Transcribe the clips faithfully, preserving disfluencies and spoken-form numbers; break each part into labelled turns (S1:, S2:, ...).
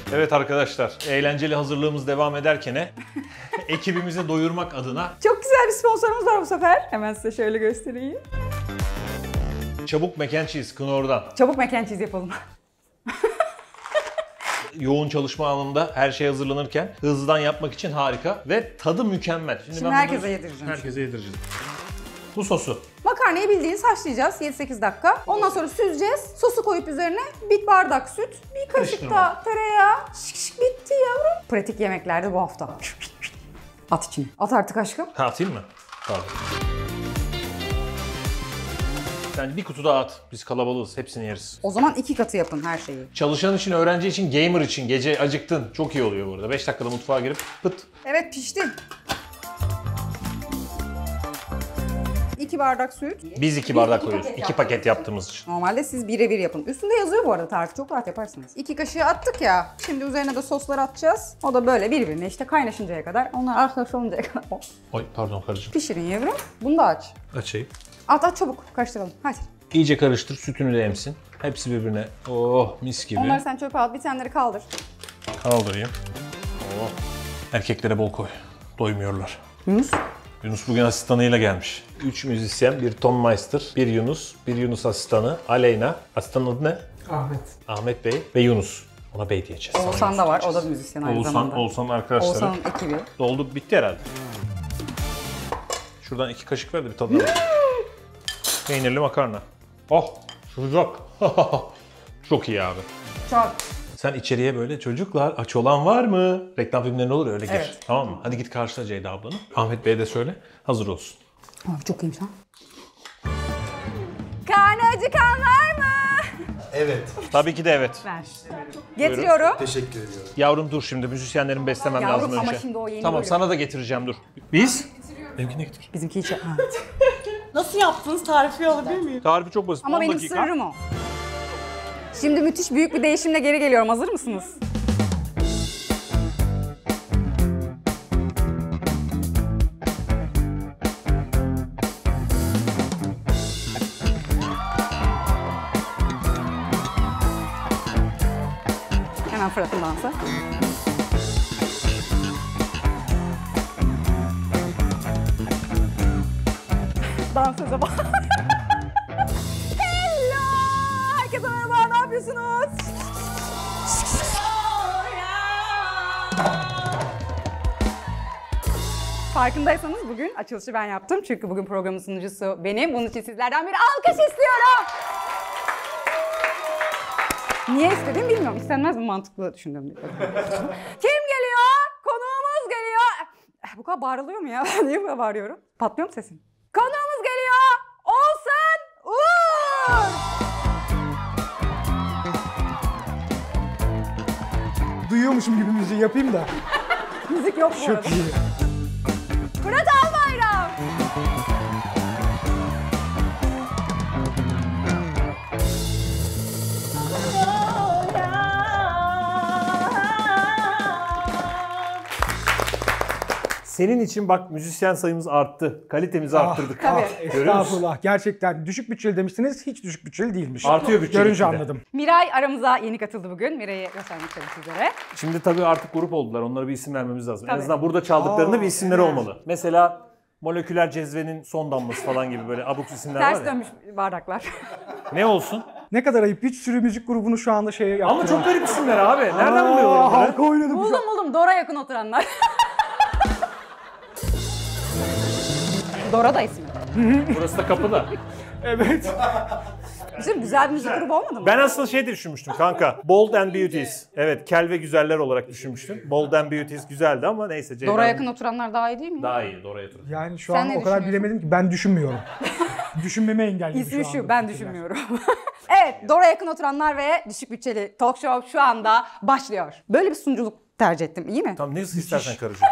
S1: Evet arkadaşlar, eğlenceli hazırlığımız devam ederken ekibimizi doyurmak adına
S2: çok güzel bir sponsorumuz var bu sefer. Hemen size şöyle göstereyim.
S1: Çabuk Mac and Cheese Knorr'dan.
S2: Çabuk mac and cheese yapalım.
S1: Yoğun çalışma anında her şey hazırlanırken hızlıdan yapmak için harika ve tadı mükemmel.
S2: Şimdi, Şimdi herkese yedireceğim.
S1: Herkese yedireceğiz. Bu sosu.
S2: Makarnayı bildiğiniz haşlayacağız yedi sekiz dakika. Ondan sonra süzeceğiz. Sosu koyup üzerine bir bardak süt, bir kaşık da tereyağı. Şık şık bitti yavrum. Pratik yemeklerde bu hafta. At içine. At artık aşkım.
S1: Ha, atayım mı? Pardon. Yani bir kutu daha at. Biz kalabalığız. Hepsini yeriz.
S2: O zaman iki katı yapın her şeyi.
S1: Çalışan için, öğrenci için, gamer için gece acıktın. Çok iyi oluyor burada. beş dakikada mutfağa girip pıt.
S2: Evet, pişti. iki bardak süt.
S1: Biz iki bardak koyuyoruz. iki paket yaptığımız için.
S2: Normalde siz birebir yapın. Üstünde yazıyor bu arada tarifi. Çok rahat yaparsınız. iki kaşığı attık ya. Şimdi üzerine de sosları atacağız. O da böyle birbirine işte kaynaşıncaya kadar. Onlar arkadaşlıncaya kadar. Oh.
S1: Oy pardon karıcığım.
S2: Pişirin yavrum. Bunu da aç.
S1: Açayım.
S2: At at çabuk. Karıştıralım. Hadi.
S1: İyice karıştır. Sütünü de emsin. Hepsi birbirine. Oh mis gibi.
S2: Onları sen çöpe al. Bir taneleri kaldır.
S1: Kaldırayım. Oh. Erkeklere bol koy. Doymuyorlar.
S2: Yunus.
S1: Yunus bugün asistanıyla gelmiş. Üç müzisyen, bir Ton Meister, bir Yunus, bir Yunus asistanı, Aleyna. Asistanın adı ne?
S3: Ahmet.
S1: Ahmet Bey ve Yunus. Ona Bey diyeceğiz.
S2: Oğuzhan da var. O da bir müzisyen aynı
S1: Oğuzhan,
S2: zamanda.
S1: Oğuzhan arkadaşları.
S2: Oğuzhan'ın ekibi.
S1: Doldu, bitti herhalde. Şuradan iki kaşık ver de bir tadına bak. Peynirli makarna. Oh, sıcak. Çok iyi abi.
S2: Çok.
S1: Sen içeriye böyle çocuklar aç olan var mı? Reklam filmlerinde olur öyle gir.
S2: Evet.
S1: Tamam mı? Hadi git karşıla Ceyda ablanı. Ahmet Bey'e de söyle. Hazır olsun.
S2: Abi çok iyiymiş ha. Karnı acıkan var mı?
S3: Evet.
S1: Tabii ki de evet.
S2: Ver. Getiriyorum.
S3: Teşekkür ediyorum.
S1: Yavrum dur şimdi müzisyenlerin beslemem
S2: Yavrum,
S1: lazım
S2: ama
S1: önce.
S2: şimdi o yeni
S1: Tamam
S2: bölüm.
S1: sana da getireceğim dur. Biz? Benimkine getir.
S2: Bizimki hiç... Ha.
S4: Nasıl yaptınız? Tarifi alabilir miyim?
S1: Tarifi çok basit.
S2: Ama
S1: on
S2: benim
S1: dakika.
S2: sırrım o. Şimdi müthiş büyük bir değişimle geri geliyorum. Hazır mısınız? Hemen Fırat'ın dansı. Dansöze bak. Hello! Herkese merhaba, ne yapıyorsunuz? Farkındaysanız bugün açılışı ben yaptım. Çünkü bugün programın sunucusu benim. Bunun için sizlerden bir alkış istiyorum. Niye istediğimi bilmiyorum. İstenmez mi mantıklı düşündüm. Kim geliyor? Konuğumuz geliyor. Bu kadar bağırılıyor mu ya? Niye bu kadar bağırıyorum? Patlıyor mu sesim? Konuğumuz geliyor. Oğuzhan Uğur.
S3: Duyuyormuşum gibi müziği yapayım da.
S2: Müzik yok bu
S3: Çok
S2: arada.
S3: iyi.
S2: Fırat Albayrak.
S1: Senin için bak müzisyen sayımız arttı. Kalitemizi arttırdık.
S2: Tabii.
S1: Görüyor musun?
S3: Estağfurullah. Gerçekten düşük bütçeli demiştiniz. Hiç düşük bütçeli değilmiş.
S1: Artıyor bütçe
S3: Görünce
S1: gitgide.
S3: anladım.
S2: Miray aramıza yeni katıldı bugün. Miray'ı göstermek istedim sizlere.
S1: Şimdi tabii artık grup oldular. Onlara bir isim vermemiz lazım. En
S2: Tabii.
S1: azından burada çaldıklarında
S3: Aa,
S1: bir isimleri
S3: evet.
S1: olmalı. Mesela moleküler cezvenin son damlası falan gibi böyle abuk isimler
S2: Ters
S1: var ya.
S2: dönmüş bardaklar.
S1: Ne olsun?
S3: Ne kadar ayıp. Bir sürü müzik grubunu şu anda şeye yaptılar.
S1: Ama çok garip isimler abi. Nereden
S3: Aa,
S1: buluyorlar bunları?
S3: Harika oynadım.
S2: buldum buldum. Dora yakın oturanlar. Dora da ismi.
S1: Burası da kapıda.
S3: Evet.
S2: Bizim güzel bir müzik grubu olmadı mı?
S1: Ben aslında şey de düşünmüştüm kanka. Bold and Beauties. Evet, kel ve güzeller olarak düşünmüştüm. Bold and Beauties güzeldi ama neyse. Ceyda
S2: Dora
S1: Hanım
S2: yakın oturanlar daha iyi değil mi?
S1: Daha iyi. Dora'ya oturun.
S3: Yani şu
S2: Sen
S3: an
S2: ne
S3: o kadar
S2: düşünüyorsun?
S3: bilemedim ki ben düşünmüyorum. Düşünmemi engelledim
S2: İsmi
S3: şu
S2: şu,
S3: anda.
S2: ben düşünmüyorum. Evet, Dora yakın oturanlar ve düşük bütçeli talk show şu anda başlıyor. Böyle bir sunuculuk tercih ettim, iyi mi?
S1: Tamam ne istersen karıcığım.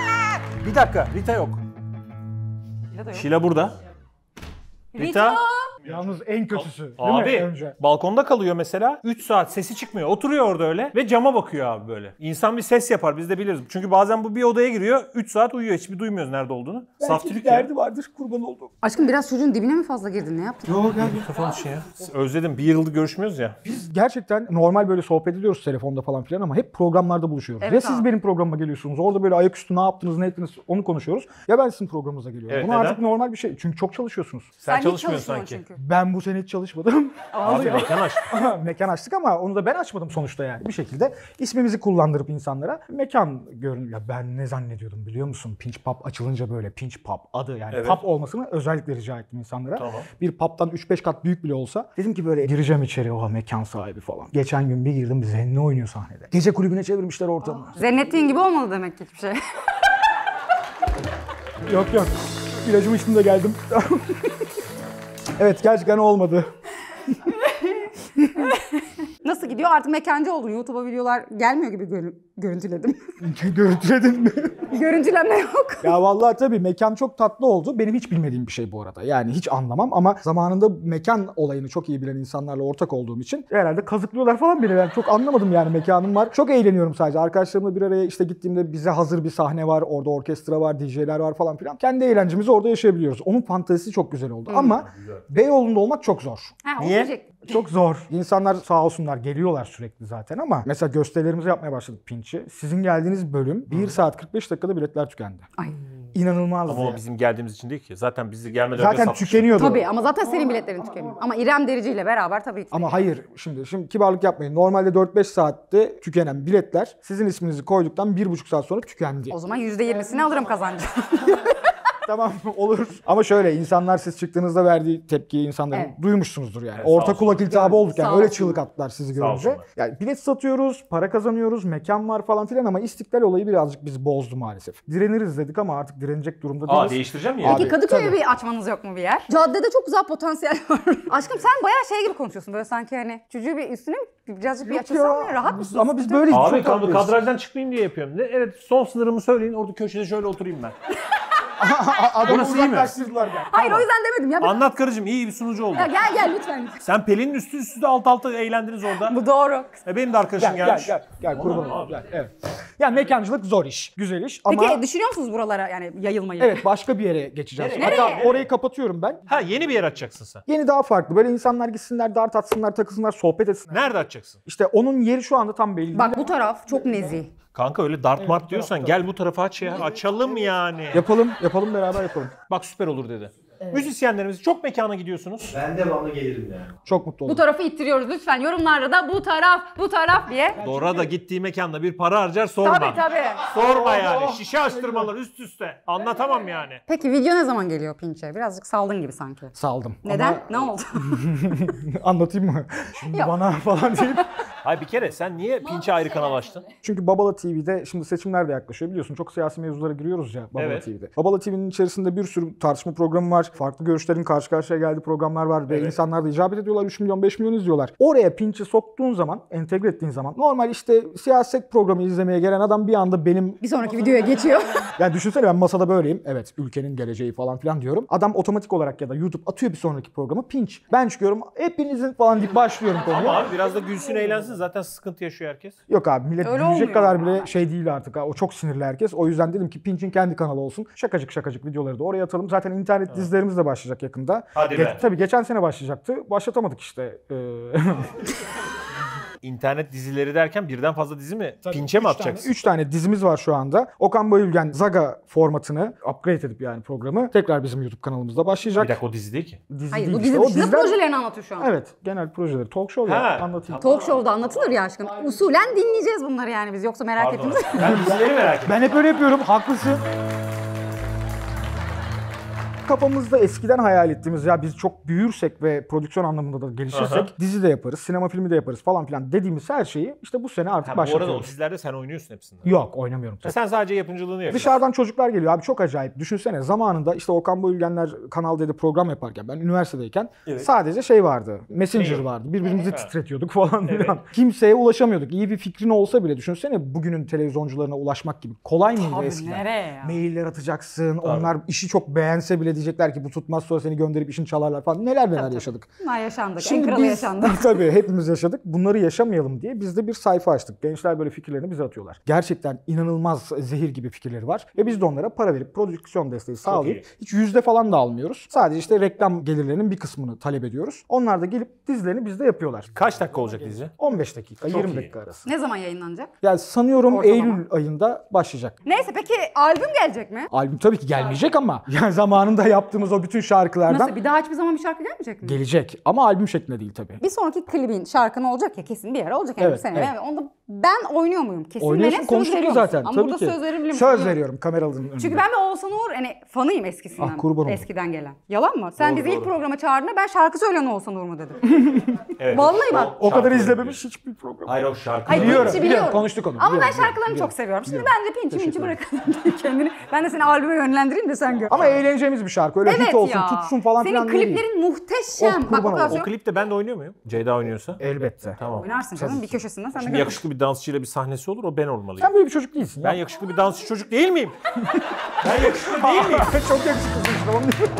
S1: Bir dakika, Rita yok.
S2: Ya da yok.
S1: Şila burada. Rita.
S3: Yalnız en kötüsü değil
S1: Abi
S3: mi önce?
S1: balkonda kalıyor mesela. üç saat sesi çıkmıyor. Oturuyor orada öyle ve cama bakıyor abi böyle. İnsan bir ses yapar, biz de biliriz. Çünkü bazen bu bir odaya giriyor, üç saat uyuyor. Hiçbir duymuyoruz nerede olduğunu. Saftirik ya.
S3: derdi vardır, kurban oldum.
S2: Aşkım biraz çocuğun dibine mi fazla girdin? Ne yaptın?
S3: Yok gel.
S1: Kafanı şey ya. Özledim. Bir yıldır görüşmüyoruz ya.
S3: Biz gerçekten normal böyle sohbet ediyoruz telefonda falan filan ama hep programlarda buluşuyoruz.
S2: Evet
S3: ya siz
S2: abi.
S3: benim programıma geliyorsunuz, orada böyle ayaküstü ne yaptınız, ne ettiniz onu konuşuyoruz. Ya ben sizin programınıza geliyorum.
S1: Evet,
S3: Bunu
S1: neden?
S3: artık normal bir şey. Çünkü çok çalışıyorsunuz.
S1: Sen,
S2: hiç
S1: çalışmıyorsun
S2: çalışmıyorsun
S1: sanki.
S2: çünkü.
S3: Ben bu sene hiç çalışmadım.
S1: Abi mekan aç.
S3: Mekan açtık ama onu da ben açmadım sonuçta yani. Bir şekilde ismimizi kullandırıp insanlara mekan görün. Ya ben ne zannediyordum biliyor musun? Pinch Pub açılınca böyle Pinch Pub adı yani
S1: Evet.
S3: pub olmasını özellikle rica ettim insanlara.
S1: Tamam.
S3: Bir pub'dan üç beş kat büyük bile olsa dedim ki böyle gireceğim içeri, oha mekan sahibi falan. Geçen gün bir girdim, Zenni oynuyor sahnede. Gece kulübüne çevirmişler ortamı.
S2: Zannettiğin gibi olmadı demek ki hiçbir şey.
S3: Yok yok. İlacımı içtim de geldim. Evet gerçekten olmadı.
S2: Nasıl gidiyor? Artık mekancı oldun. YouTube'a videolar gelmiyor gibi görü- görüntüledim.
S3: Görüntüledin mi?
S2: Görüntülenme yok.
S3: Ya vallahi tabii mekan çok tatlı oldu. Benim hiç bilmediğim bir şey bu arada. Yani hiç anlamam ama zamanında mekan olayını çok iyi bilen insanlarla ortak olduğum için herhalde kazıklıyorlar falan beni. Ben çok anlamadım yani, mekanım var. Çok eğleniyorum sadece. Arkadaşlarımla bir araya işte gittiğimde bize hazır bir sahne var. Orada orkestra var, D J'ler var falan filan. Kendi eğlencemizi orada yaşayabiliyoruz. Onun fantezisi çok güzel oldu. Ama Beyoğlu'nda olmak çok zor.
S2: Ha, onu
S1: Niye?
S2: diyecektim.
S3: Çok zor. İnsanlar sağ olsunlar geliyorlar sürekli zaten ama mesela gösterilerimizi yapmaya başladık Pinch'i. Sizin geldiğiniz bölüm bir saat kırk beş dakikada biletler tükendi.
S2: Ay.
S3: İnanılmazdı.
S1: Ama o
S3: ya.
S1: bizim geldiğimiz için değil ki. Zaten bizi gelmeden önce
S3: Zaten
S1: satmışlar.
S3: tükeniyordu.
S2: Tabii ama zaten senin biletlerin tükeniyor. Ama İrem Derici ile beraber tabii ki.
S3: Ama hayır, şimdi şimdi kibarlık yapmayın. Normalde dört beş saatte tükenen biletler sizin isminizi koyduktan bir buçuk saat sonra tükendi.
S2: O zaman yüzde yirmisini alırım kazancı.
S3: Tamam olur. Ama şöyle, insanlar siz çıktığınızda verdiği tepkiyi insanların
S2: Evet.
S3: duymuşsunuzdur yani.
S1: Evet, sağ
S3: Orta
S1: olsun.
S3: kulak iltihabı olduk yani.
S2: Sağ
S3: Öyle
S2: olsun.
S3: çığlık attılar sizi
S1: Sağ
S3: görünce.
S1: olsunlar.
S3: Yani bilet satıyoruz, para kazanıyoruz, mekan var falan filan ama istiklal olayı birazcık bizi bozdu maalesef. Direniriz dedik ama artık direnecek durumda değiliz.
S1: Aa, değiştireceğim mi ya?
S3: Abi,
S2: Peki Kadıköy'e
S3: tabii.
S2: bir açmanız yok mu bir yer? Caddede çok güzel potansiyel var. Aşkım sen bayağı şey gibi konuşuyorsun. Böyle sanki hani çocuğu bir üstüne mi birazcık bir
S3: Yok
S2: açılsan
S3: ya.
S2: mı? Rahat
S3: Biz-
S2: mısın?
S3: Ama biz böyleyiz.
S1: Abi
S3: çok
S1: kad-
S3: tatlıyız.
S1: kadrajdan çıkmayayım diye yapıyorum. Ne- Evet, son sınırımı söyleyin. Orada köşede şöyle oturayım ben.
S3: Adamı
S1: Orası iyi mi?
S3: uzaklaştırdılar yani.
S2: Hayır o yüzden demedim ya.
S1: Anlat karıcığım, iyi bir sunucu oldu.
S2: Ya gel gel lütfen.
S1: Sen Pelin'in üstü üstü de alt alta eğlendiniz orada.
S2: Bu doğru.
S1: E benim de arkadaşım
S3: Gel gel
S1: gelmiş.
S3: gel. Gel kurban
S1: Aman
S3: olayım.
S1: abi.
S3: Gel, evet. Yani mekancılık zor iş. Güzel iş ama...
S2: Peki düşünüyor musunuz buralara yani yayılmayı?
S3: Evet, başka bir yere geçeceğiz.
S1: Nereye?
S3: Hatta
S2: Nereye?
S3: orayı kapatıyorum ben.
S1: Ha, yeni bir yer açacaksın sen.
S3: Yeni daha farklı. Böyle insanlar gitsinler, dart atsınlar, takılsınlar, sohbet etsinler.
S1: Nerede açacaksın?
S3: İşte onun yeri şu anda tam belli değil.
S2: Bak bu taraf çok nezih.
S1: Kanka öyle dart mart diyorsan gel bu tarafa aç ya. Açalım yani.
S3: Yapalım, yapalım beraber yapalım.
S1: Bak süper olur dedi. Müzisyenlerimiz çok mekana gidiyorsunuz.
S5: Ben devamlı gelirim yani.
S3: Çok mutlu
S2: Bu
S3: oldum.
S2: tarafı ittiriyoruz lütfen. Yorumlarda da bu taraf, bu taraf diye.
S1: Dora da gittiği mekanda bir para harcar sorma.
S2: Tabii tabii.
S1: Sorma yani. Şişe açtırmalar üst üste. Anlatamam yani.
S2: Peki video ne zaman geliyor Pinç'e? Birazcık saldın gibi sanki.
S3: Saldım.
S2: Neden?
S3: Ama
S2: Ne oldu?
S3: anlatayım mı? Şimdi
S2: Yok.
S3: bana falan deyip.
S1: Hayır bir kere sen niye Pinç'e ayrı kanal açtın?
S3: Çünkü Babala T V'de şimdi seçimler de yaklaşıyor. Biliyorsun çok siyasi mevzulara giriyoruz ya Babala
S1: Evet.
S3: T V'de. Babala T V'nin içerisinde bir sürü tartışma programı var. Farklı görüşlerin karşı karşıya geldiği programlar var. Ve
S1: Evet.
S3: insanlar da icabet ediyorlar. üç milyon beş milyon izliyorlar. Oraya Pinch'i soktuğun zaman, entegre ettiğin zaman normal işte siyaset programı izlemeye gelen adam bir anda benim...
S2: Bir sonraki videoya geçiyor.
S3: Yani düşünsene ben masada böyleyim. Evet, ülkenin geleceği falan filan diyorum. Adam otomatik olarak ya da YouTube atıyor bir sonraki programı, Pinch. Ben çıkıyorum hepinizin falan deyip başlıyorum konuya.
S1: Ama abi biraz da gülsün eğlensin. Zaten sıkıntı yaşıyor herkes.
S3: Yok abi, millet
S2: Öyle
S3: gülecek
S2: olmuyor.
S3: kadar bile şey değil artık. Ha. O çok sinirli herkes. O yüzden dedim ki Pinch'in kendi kanalı olsun. Şakacık şakacık videoları da oraya atalım. Zaten internet dizilerimiz de başlayacak yakında.
S1: Hadi be.
S3: Tabii geçen sene başlayacaktı. Başlatamadık işte. Ee,
S1: İnternet dizileri derken birden fazla dizi mi? Pinç'e mi atacaksın?
S3: Üç tane dizimiz var şu anda. Okan Bayülgen Zaga formatını upgrade edip yani programı tekrar bizim YouTube kanalımızda başlayacak.
S1: Bir dakika o dizi değil ki.
S3: Dizi
S2: Hayır
S3: değil
S2: bu
S3: işte.
S2: dizi
S3: O
S2: dışında
S3: diziler-
S2: projelerini anlatıyor şu an.
S3: Evet, genel projeleri. Talk show
S1: Ha,
S3: ya, anlatayım.
S2: Talk show'da anlatılır ya aşkım. Usulen dinleyeceğiz bunları yani biz yoksa merak
S1: Pardon.
S2: ettiniz.
S1: Ben dizileri merak ettim.
S3: Ben hep öyle yapıyorum. Haklısın. Kafamızda eskiden hayal ettiğimiz ya biz çok büyürsek ve prodüksiyon anlamında da gelişirsek
S1: Aha.
S3: dizi de yaparız, sinema filmi de yaparız falan filan dediğimiz her şeyi işte bu sene artık
S1: Ha, bu arada o
S3: başlatıyoruz.
S1: dizilerde sen oynuyorsun hepsinde.
S3: Yok, oynamıyorum.
S1: Ha, sen sadece yapımcılığını yapıyorsun.
S3: Dışarıdan çocuklar geliyor abi, çok acayip. Düşünsene zamanında işte Okan Bayülgenler Kanal D'de program yaparken ben üniversitedeyken
S1: Evet.
S3: sadece şey vardı. Messenger
S1: Şey.
S3: vardı. Birbirimizi
S1: Ha.
S3: titretiyorduk falan
S1: Evet.
S3: filan. Kimseye ulaşamıyorduk. İyi bir fikrin olsa bile düşünsene bugünün televizyoncularına ulaşmak gibi. Kolay mıydı
S2: Abi
S3: eskiden?
S2: nereye ya?
S3: Mailler atacaksın. Onlar işi çok beğense bile diyecekler ki bu tutmaz sonra seni gönderip işini çalarlar falan. Neler neler
S2: Tabii,
S3: yaşadık.
S2: Bunlar yaşandık.
S3: Şimdi
S2: en kralı
S3: biz,
S2: yaşandı.
S3: tabii hepimiz yaşadık. Bunları yaşamayalım diye biz de bir sayfa açtık. Gençler böyle fikirlerini bize atıyorlar. Gerçekten inanılmaz zehir gibi fikirleri var. Ve biz de onlara para verip prodüksiyon desteği sağlayıp hiç yüzde falan da almıyoruz. Sadece işte reklam gelirlerinin bir kısmını talep ediyoruz. Onlar da gelip dizilerini bizde yapıyorlar.
S1: Kaç dakika olacak dizi?
S3: on beş dakika,
S1: Çok
S3: yirmi
S1: iyi.
S3: dakika arası.
S2: Ne zaman yayınlanacak?
S3: Yani sanıyorum
S2: Ortalama.
S3: Eylül ayında başlayacak.
S2: Neyse peki albüm gelecek mi?
S3: Albüm tabii ki gelmeyecek ama yani zamanında yaptığımız o bütün şarkılardan
S2: Nasıl? Bir daha hiçbir zaman bir şarkı gelmeyecek mi?
S3: gelecek. Ama albüm şeklinde değil tabii.
S2: Bir sonraki klibin şarkın olacak ya kesin bir yere olacak yani
S3: Evet,
S2: bu sene.
S3: evet.
S2: Yani onda ben oynuyor muyum? Kesin
S3: Oynuyorsun,
S2: ve net söz
S3: konuştuk
S2: veriyor
S3: ya
S2: musun?
S3: zaten.
S2: Ama
S3: tabii
S2: burada
S3: ki.
S2: söz verebilir miyim?
S3: Söz veriyorum kameraların önünde.
S2: Çünkü ben de Oğuzhan Uğur hani fanıyım eskisinden.
S3: Ah, kurban olayım.
S2: Eskiden gelen. Yalan mı? Sen
S1: Doğru,
S2: bizi ilk
S1: doğru.
S2: programa çağırdığında ben şarkı söyleyen Oğuzhan Uğur mu dedim.
S1: Evet.
S2: Vallahi bak.
S3: o kadar
S1: Şarkıları
S3: izlememiş hiçbir program.
S1: Hayır o şarkı.
S2: Hayır,
S3: Biliyorum,
S2: Pinç'i
S3: biliyorum.
S2: biliyorum.
S3: Konuştuk onu.
S2: Ama ben
S3: Biliyorum,
S2: şarkılarını
S3: biliyorum,
S2: çok seviyorum. Şimdi
S3: biliyorum.
S2: bence Pinç'i
S3: Teşekkür
S2: Minç'i bırakalım kendini. Ben de seni albüme yönlendireyim de sen gör.
S3: Ama eğleneceğimiz bir şarkı. Öyle
S2: evet
S3: hit olsun,
S2: ya.
S3: tutsun falan
S2: Senin
S3: filan değil.
S2: kliplerin muhteşem.
S3: Oh,
S2: Bak
S3: kurban
S2: o kadar
S3: olayım.
S1: O
S2: söylüyorum.
S1: klipte ben de oynuyor muyum? Ceyda oynuyorsa.
S3: Elbette.
S1: Tamam.
S2: Oynarsın canım bir köşesinden sen de
S1: Şimdi
S2: gör.
S1: yakışıklı bir dansçıyla bir sahnesi olur, o ben olmalıyım.
S3: Sen böyle bir çocuk değilsin.
S1: Ben
S3: ya.
S1: yakışıklı bir dansçı çocuk değil miyim? Ben yakışıklı değil miyim?
S3: Çok yakışıklısın işte. Onu diyorum.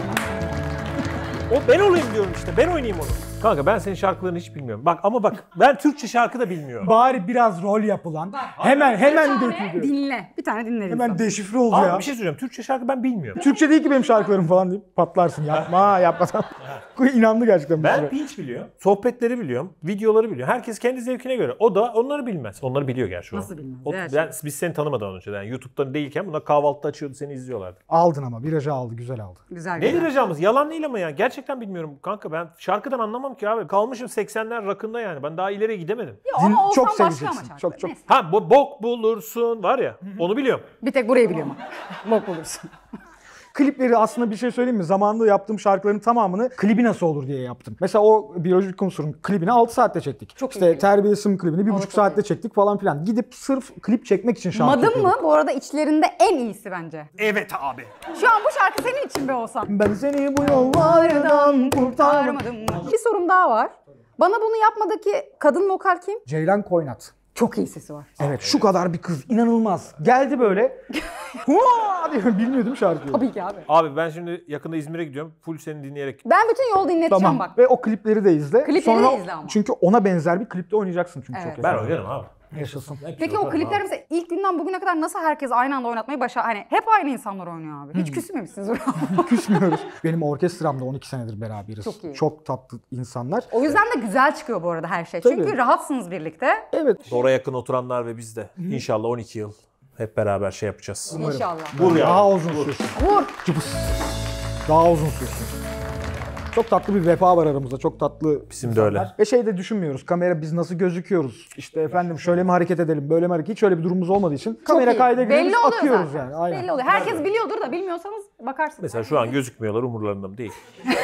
S1: O ben olayım diyorum işte. Ben oynayayım onu. Kanka ben senin şarkılarını hiç bilmiyorum. Bak ama bak ben Türkçe şarkı da bilmiyorum.
S3: Bari biraz rol yapılan. Hemen hemen döküldü.
S2: Dinle. Bir tane dinle.
S3: Hemen deşifre oldu
S1: Abi
S3: ya.
S1: bir şey söyleyeceğim. Türkçe şarkı ben bilmiyorum.
S3: Türkçe değil ki benim şarkılarım falan deyip patlarsın. Yapma yapma. İnandı gerçekten bir
S1: Ben
S3: süre.
S1: Pinç biliyorum. Sohbetleri biliyorum. Videoları biliyorum. Herkes kendi zevkine göre. O da onları bilmez. Onları biliyor gerçi o.
S2: Nasıl bilmez?
S1: O,
S2: Evet.
S1: ben, biz seni tanımadan önce. Yani YouTube'da değilken bunlar kahvaltıda açıyordu seni izliyorlardı.
S3: Aldın ama virajı aldı, güzel aldı.
S2: Güzel
S1: Ne
S2: güzel.
S1: diyeceğimiz? Yalan değil ama ya. Gerçekten bilmiyorum kanka. Ben şarkıdan anlamam ki abi. Kalmışım seksenler rakında yani. Ben daha ileriye gidemedim.
S2: Ya ama
S3: Din-
S2: Oğuzhan
S3: çok
S2: başka ama
S3: seveceksin.
S2: şarkı.
S3: Çok, çok.
S2: Neyse.
S1: Ha bu bok bulursun var ya. Onu biliyorum.
S2: Bir tek burayı biliyorum ama. Bok bulursun.
S3: Klipleri aslında bir şey söyleyeyim mi? Zamanında yaptığım şarkıların tamamını klibi nasıl olur diye yaptım. Mesela o biyolojik unsurun klibini altı saatte çektik.
S2: Çok
S3: işte
S2: iyi.
S3: Terbiyesizim klibini bir
S2: O da
S3: buçuk
S2: çok
S3: saatte
S2: iyi.
S3: çektik falan filan. Gidip sırf klip çekmek için şarkı
S2: Madım
S3: yapıyorduk.
S2: mı? Bu arada içlerinde en iyisi bence.
S1: Evet abi.
S2: Şu an bu şarkı senin için be Oğuzhan.
S3: Ben seni bu yollardan kurtarmadım.
S2: Kurtarmadım mı? Bir sorum daha var. Bana bunu yapmadaki kadın vokal kim?
S3: Ceylan Koynat.
S2: Çok iyi sesi var.
S3: Evet şu kadar bir kız inanılmaz. Geldi böyle. Hua diye bilmiyor değil mi şarkıyı?
S2: Tabii ki abi.
S1: Abi ben şimdi yakında İzmir'e gidiyorum. Full seni dinleyerek.
S2: Ben bütün yol dinleteceğim
S3: Tamam.
S2: bak.
S3: Ve o klipleri de izle.
S2: Klipleri de izle ama.
S3: Çünkü ona benzer bir klipte oynayacaksın çünkü
S2: Evet.
S3: çok
S1: Ben
S3: yakın.
S1: oynarım abi.
S3: Yaşasın.
S2: Peki o klipler mesela ilk günden bugüne kadar nasıl herkes aynı anda oynatmayı başar? Hani hep aynı insanlar oynuyor abi. Hiç küsmemişsiniz.
S3: Küsmüyoruz. Benim orkestramda on iki senedir beraberiz.
S2: Çok iyi.
S3: Çok tatlı insanlar.
S2: O yüzden de güzel çıkıyor bu arada her şey.
S3: Tabii.
S2: Çünkü rahatsınız birlikte.
S3: Evet.
S1: Dora yakın oturanlar ve biz de. İnşallah on iki yıl hep beraber şey yapacağız.
S2: İnşallah.
S1: Vur ya.
S3: Daha uzun sürsün.
S2: Vur.
S3: Cıbıs. Daha uzun sürsün. Çok tatlı bir vefa var aramızda. Çok tatlı
S1: Bizim de öyle.
S3: insanlar. Ve şey de düşünmüyoruz. Kamera biz nasıl gözüküyoruz? İşte efendim şöyle mi hareket edelim, böyle mi hareket? Hiç öyle bir durumumuz olmadığı için kamera
S2: iyi.
S3: kayda giriyoruz,
S2: Belli oluyor
S3: akıyoruz
S2: zaten.
S3: yani. Aynen.
S2: Belli oluyor. Herkes biliyordur da bilmiyorsanız bakarsınız.
S1: Mesela şu an gözükmüyorlar, umurlarında mı değil.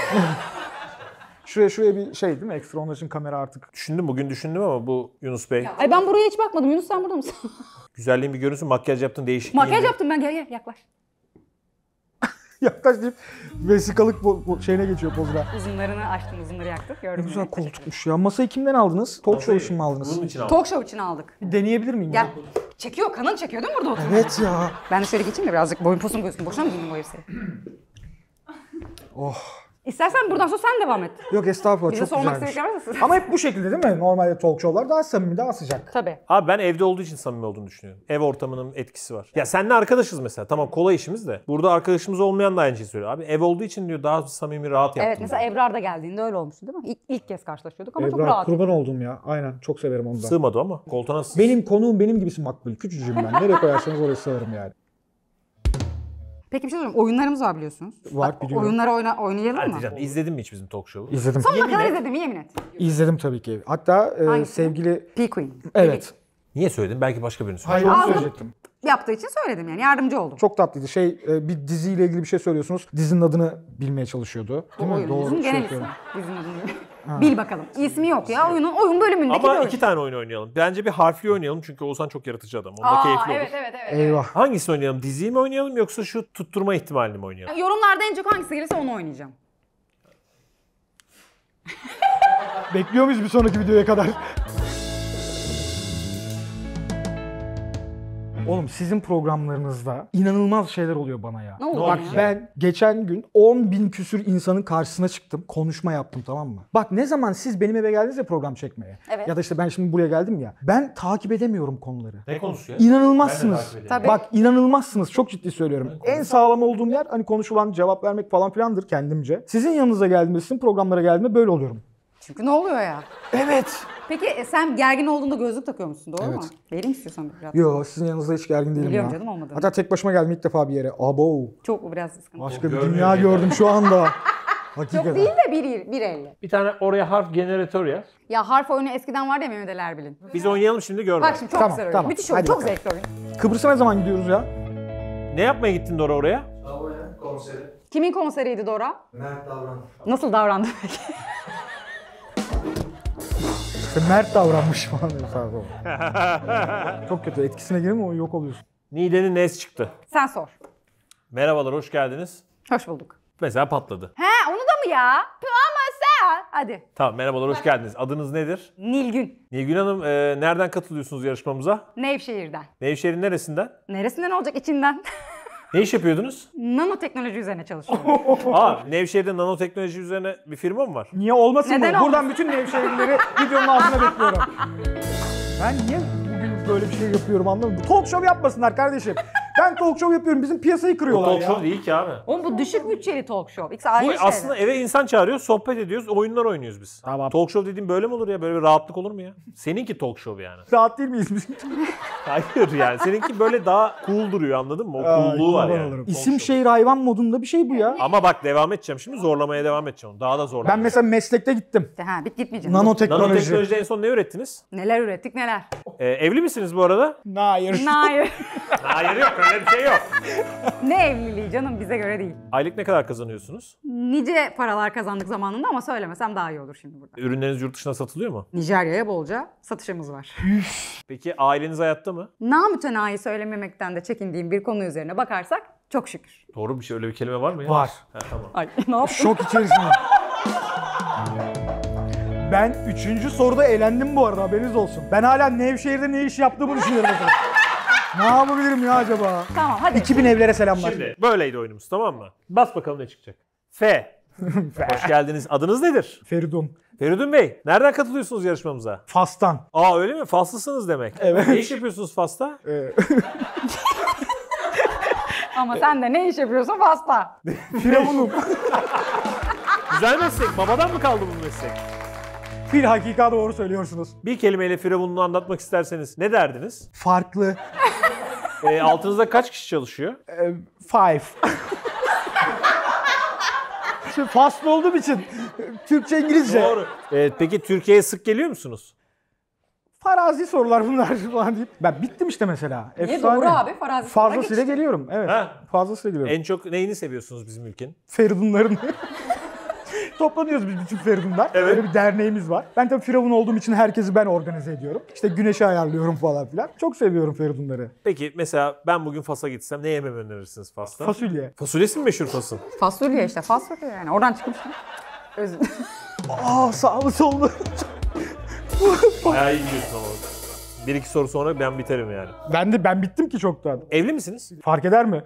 S3: Şuraya şuraya bir şey değil mi? Ekstra onlar için kamera artık.
S1: Düşündüm bugün düşündüm ama bu Yunus Bey.
S2: Ay ben buraya hiç bakmadım. Yunus sen burada mısın?
S1: Güzelliğin bir görünsün, makyaj yaptın değişik.
S2: Makyaj
S1: giyindin.
S2: yaptım ben. Gel gel yaklaş.
S3: Yaklaş deyip vesikalık po- po- şeyine geçiyor pozuna.
S2: Uzunlarını açtım, uzunları yaktık. Gördün
S3: Ne
S2: mü?
S3: güzel koltukmuş ya. Masayı kimden aldınız? Talk show için mi aldınız?
S1: Bunun için aldım.
S2: Talk show için aldık.
S3: Bir deneyebilir miyim?
S2: Gel.
S3: ya?
S2: Çekiyor, kanın çekiyor değil mi burada oturup?
S3: Evet ya.
S2: Ben de şöyle geçeyim de birazcık boyun posum gözüksün. Boşuna mı giyeyim bu elbiseyi?
S3: Oh.
S2: İstersen buradan sonra sen devam et.
S3: Yok estağfurullah
S2: Bize
S3: çok
S2: sormak
S3: güzelmiş.
S2: istedikler varsa siz.
S3: Ama hep bu şekilde değil mi? Normalde talk show'lar daha samimi, daha sıcak.
S2: Tabii.
S1: Abi ben evde olduğu için samimi olduğunu düşünüyorum. Ev ortamının etkisi var. Ya seninle arkadaşız mesela. Tamam kolay işimiz de. Burada arkadaşımız olmayan da aynı şeyi söylüyor. Abi ev olduğu için diyor daha samimi, rahat yaptım.
S2: Evet mesela
S1: diyor.
S2: Ebrar da geldiğinde öyle olmuştu değil mi? İlk, ilk kez karşılaşıyorduk ama çok
S3: Ebrar
S2: rahat.
S3: kurban oldum ya. Aynen çok severim onu da.
S1: Sığmadı ama. Koltuğuna sığ.
S3: Benim konuğum benim gibisi makbul. Küçücüğüm ben. Nereye koyarsanız oraya sığarım yani.
S2: Peki bir şey söyleyeyim. Oyunlarımız var biliyorsunuz.
S3: Var,
S2: Bak,
S3: biliyorum.
S2: Oyunları oyna, oynayalım
S1: Hadi
S2: mı?
S1: canım izledin mi hiç bizim talk show'u?
S3: İzledim.
S2: Sonuna kadar izledim yemin et.
S3: İzledim tabii ki. Hatta e,
S2: Hangisi?
S3: sevgili...
S2: P-Queen.
S3: Evet.
S1: Niye söyledin? Belki başka birini söyle.
S3: Hayır onu
S2: Aldım.
S3: söyleyecektim.
S2: Yaptığı için söyledim yani yardımcı oldum.
S3: Çok tatlıydı. Şey e, bir diziyle ilgili bir şey söylüyorsunuz. Dizinin adını bilmeye çalışıyordu. Değil mi?
S2: Oyunumuzun
S3: Doğru şey
S2: genel ismi.
S3: yapıyorum.
S2: Dizinin adını bil bakalım. İsmi yok ya oyunun oyun bölümündeki bir
S1: Ama
S2: oyun.
S1: iki tane oyun oynayalım. Bence bir harfli oynayalım çünkü Oğuzhan çok yaratıcı adam. Onda
S2: Aa,
S1: keyifli
S2: evet,
S1: olur.
S2: evet evet
S3: Eyvah.
S1: Hangisini oynayalım? Diziyi mi oynayalım yoksa şu tutturma ihtimalini mi oynayalım?
S2: Yorumlarda en çok hangisi gelirse onu oynayacağım.
S3: Bekliyor muyuz bir sonraki videoya kadar? Oğlum sizin programlarınızda inanılmaz şeyler oluyor bana ya.
S2: Ne oldu
S1: Ne
S2: bana
S1: oldu
S2: ya?
S1: ki?
S3: Ben geçen gün on bin küsür insanın karşısına çıktım. Konuşma yaptım, tamam mı? Bak ne zaman siz benim eve geldiniz ya program çekmeye.
S2: Evet.
S3: Ya da işte ben şimdi buraya geldim ya. Ben takip edemiyorum konuları.
S1: Ne konuşuyor?
S3: İnanılmazsınız.
S2: Tabii.
S3: Bak inanılmazsınız. Çok ciddi söylüyorum. En sağlam olduğum yer hani konuşulan cevap vermek falan filandır kendimce. Sizin yanınıza geldiğimde, sizin programlara geldiğimde böyle oluyorum.
S2: Çünkü ne oluyor ya?
S3: Evet.
S2: Peki e, sen gergin olduğunda gözlük takıyormuşsun, doğru
S3: Evet.
S2: mu? Vereyim istiyorsan biraz.
S3: Yo, sizin yanınızda hiç gergin değilim
S2: Biliyorum
S3: ya.
S2: canım, olmadığını.
S3: Hatta tek başıma geldim ilk defa bir yere. Abo.
S2: Çok biraz sıkıntı.
S3: Başka bir
S1: Görmüyorum
S3: dünya
S1: ya.
S3: gördüm şu anda. Hakikaten.
S2: Çok değil de bir, bir elle.
S1: Bir tane oraya harf generatör yaz.
S2: Ya harf oyunu eskiden vardı ya Mehmet Ali Erbil'in.
S1: Biz oynayalım şimdi görme.
S2: Bak şimdi çok
S3: Tamam,
S2: güzel oyun.
S3: tamam.
S2: Müthiş oyun,
S3: Hadi
S2: çok
S3: bakalım.
S2: zevkli oyun.
S3: Kıbrıs'a ne zaman gidiyoruz ya?
S1: Ne yapmaya gittin Dora oraya?
S5: Konseri.
S2: Kimin konseriydi Dora?
S5: Mert Davran.
S2: Nasıl davrandı peki?
S3: İşte Mert davranmış falan diyor sağa sola. Çok kötü. Etkisine girir mi o yok oluyorsun.
S1: Niğde'nin nesi çıktı?
S2: Sen sor.
S1: Merhabalar, hoş geldiniz.
S2: Hoş bulduk.
S1: Mesela patladı.
S2: He onu da mı ya? Ama sen. Hadi.
S1: Tamam, merhabalar, hoş geldiniz. Adınız nedir?
S2: Nilgün.
S1: Nilgün Hanım, e, nereden katılıyorsunuz yarışmamıza?
S2: Nevşehir'den.
S1: Nevşehir'in neresinden?
S2: Neresinden olacak, içinden?
S1: Ne iş yapıyordunuz?
S2: Nanoteknoloji üzerine çalışıyorum.
S1: Aa, Nevşehir'de nanoteknoloji üzerine bir firma mı var?
S3: Niye olmasın
S2: Neden
S3: mı? Buradan
S2: olmasın?
S3: bütün Nevşehirlileri videonun altına bekliyorum. Ben niye bugün böyle bir şey yapıyorum anlamadım. Talk show yapmasınlar kardeşim. Ben talk show yapıyorum. Bizim piyasayı
S1: Bu
S3: kırıyorlar
S1: talk
S3: ya.
S1: show değil ki abi.
S2: Oğlum bu düşük bütçeli talk show. İkisi ayrı
S1: Bu
S2: şeyler.
S1: aslında eve insan çağırıyoruz, sohbet ediyoruz, oyunlar oynuyoruz biz.
S3: Tamam.
S1: Talk show dediğim böyle mi olur ya? Böyle bir rahatlık olur mu ya? Seninki talk show yani.
S3: Rahat değil miyiz biz?
S1: Hayır yani. Seninki böyle daha cool duruyor, anladın mı? O coolluğu var
S3: kurban
S1: yani.
S3: olurum.
S1: Talk
S3: İsim
S1: show.
S3: şehir hayvan modunda bir şey bu ya.
S1: Ama bak devam edeceğim şimdi, zorlamaya devam edeceğim. Daha da zorlamayacağım.
S3: Ben mesela meslekte gittim.
S2: Ha bit gitmeyeceğim.
S3: Nanoteknoloji.
S1: Nanoteknolojide en son ne ürettiniz?
S2: Neler ürettik neler.
S1: Ee, evli misiniz bu arada?
S3: Hayır.
S2: Hayır.
S1: Hayır yok, öyle bir şey yok.
S2: Ne evliliği canım, bize göre değil.
S1: Aylık ne kadar kazanıyorsunuz?
S2: Nice paralar kazandık zamanında ama söylemesem daha iyi olur şimdi burada.
S1: Ürünleriniz yurt dışına satılıyor mu?
S2: Nijerya'ya bolca satışımız var.
S1: Peki aileniz hayatta mı?
S2: Namütenahi söylememekten de çekindiğim bir konu üzerine bakarsak çok şükür.
S1: Doğru bir şey, öyle bir kelime var mı ya?
S3: Var.
S1: Ha, tamam.
S2: Ay ne yaptın?
S3: Şok içerisinde. Ben üçüncü soruda elendim bu arada, haberiniz olsun. Ben hala Nevşehir'de ne iş yaptığımı düşünüyorum. mesela. Ne yapabilirim ya acaba?
S2: Tamam hadi.
S3: iki bin evlere selamlar.
S1: Şimdi böyleydi oyunumuz, tamam mı? Bas bakalım ne çıkacak. F. Hoş geldiniz. Adınız nedir?
S3: Feridun.
S1: Feridun Bey. Nereden katılıyorsunuz yarışmamıza?
S3: Fas'tan.
S1: Aa öyle mi? Faslısınız demek.
S3: Evet.
S1: Ne iş yapıyorsunuz Fas'ta?
S3: Ee,
S2: Ama sen de ne iş yapıyorsun pasta?
S3: Firavunum.
S1: Güzel meslek. Babadan mı kaldı bu meslek?
S3: Bir hakika doğru söylüyorsunuz.
S1: Bir kelimeyle Firavun'unu anlatmak isterseniz ne derdiniz?
S3: Farklı.
S1: E, altınızda kaç kişi çalışıyor?
S3: Ee, five. Şimdi Faslı olduğum için Türkçe İngilizce.
S1: Doğru. E, peki Türkiye'ye sık geliyor musunuz?
S3: Farazi sorular bunlar falan deyip. Ben bittim işte mesela.
S2: Niye
S3: Efsane.
S2: doğru abi? Farazi
S3: Fazlasıyla geliyorum. Evet.
S1: Ha.
S3: Fazlasıyla geliyorum.
S1: En çok neyini seviyorsunuz bizim ülkenin?
S3: Feridunların. Toplanıyoruz biz bütün Feridunlar. Öyle bir derneğimiz var. Ben tabii Firavun olduğum için herkesi ben organize ediyorum. İşte güneşi ayarlıyorum falan filan. Çok seviyorum Feridunları.
S1: Peki mesela ben bugün Fas'a gitsem ne yememi önerirsiniz Fas'ta?
S3: Fasulye.
S1: Fasulyesi mi meşhur Fas'ın?
S2: Fasulye işte, fasulye yani. Oradan çıkmış. Özür
S3: Aa sağlı sollu.
S1: Bayağı iyi gidiyorsun ama. Bir iki soru sonra ben biterim yani.
S3: Ben de ben bittim ki çoktan.
S1: Evli misiniz?
S3: Fark eder mi?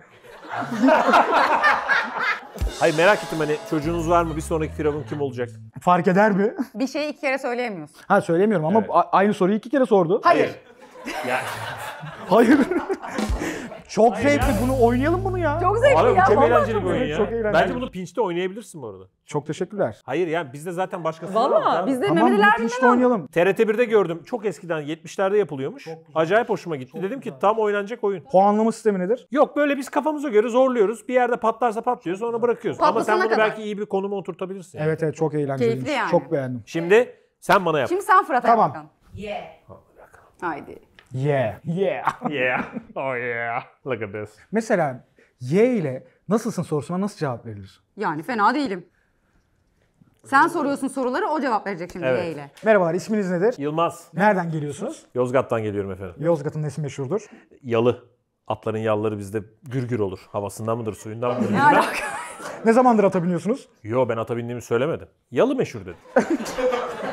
S1: Hayır merak ettim, hani çocuğunuz var mı? Bir sonraki Firavun kim olacak?
S3: Fark eder mi?
S2: Bir şeyi iki kere söyleyemiyorsun.
S3: Ha söylemiyorum ama
S1: Evet.
S3: a- aynı soruyu iki kere sordu.
S2: Hayır.
S1: Ya
S3: Hayır. Çok zevkli. Bunu oynayalım bunu ya.
S2: Çok zevkli
S1: abi bu
S2: ya.
S1: çok
S2: vallahi
S1: eğlenceli
S2: çok
S1: bir oyun
S3: zevkli.
S1: ya.
S3: Çok eğlenceli.
S1: Bence bunu pinçte oynayabilirsin bu arada.
S3: Çok teşekkürler.
S1: Hayır yani bizde zaten başkası var.
S2: Valla bizde
S3: Tamam
S2: Mehmet Ali
S3: bunu
S2: Erbil'den
S3: işte oynayalım.
S1: T R T birde gördüm. Çok eskiden yetmişlerde yapılıyormuş. Acayip hoşuma gitti. Dedim ki tam oynanacak oyun.
S3: Puanlama sistemi nedir?
S1: Yok böyle biz kafamıza göre zorluyoruz. Bir yerde patlarsa patlıyor, sonra bırakıyoruz. Ama sen
S2: Patlasana
S1: bunu
S2: kadar.
S1: belki iyi bir konuma oturtabilirsin. yani.
S3: Evet evet çok eğlenceliymiş.
S2: Keyifli yani.
S3: Çok beğendim.
S1: Şimdi sen bana yap.
S2: Şimdi sen Fırat'a
S3: Tamam.
S2: yap bakalım. Yeah. Haydi.
S3: Yeah. Yeah.
S1: Yeah. Oh yeah. Look at this.
S3: Mesela Y ile nasılsın sorusuna nasıl cevap verilir?
S2: Yani fena değilim. Sen soruyorsun soruları, o cevap verecek şimdi
S1: Evet.
S2: Y ile.
S3: Merhabalar, isminiz nedir?
S1: Yılmaz.
S3: Nereden geliyorsunuz?
S1: Yozgat'tan geliyorum efendim.
S3: Yozgat'ın nesi meşhurdur?
S1: Yalı. Atların yalları bizde gürgür olur. Havasından mıdır, suyundan mıdır
S2: Ne
S1: bilmem.
S2: alaka?
S3: Ne zamandır ata biniyorsunuz?
S1: Yo ben ata bindiğimi söylemedim. Yalı meşhur dedim.